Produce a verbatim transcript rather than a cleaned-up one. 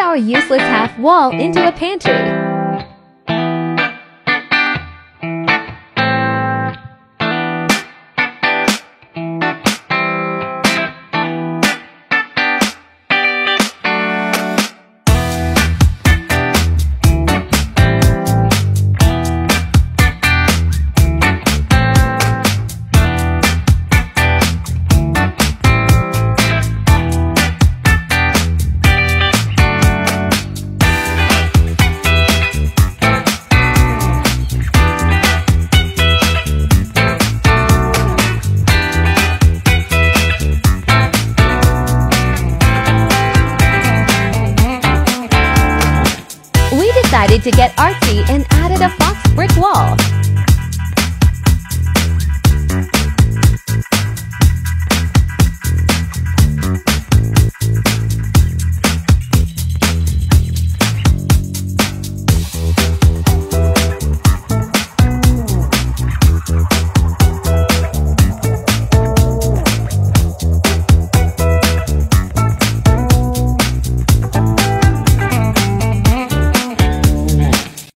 our useless half wall into a pantry. Decided to get artsy and added a fox brick wall.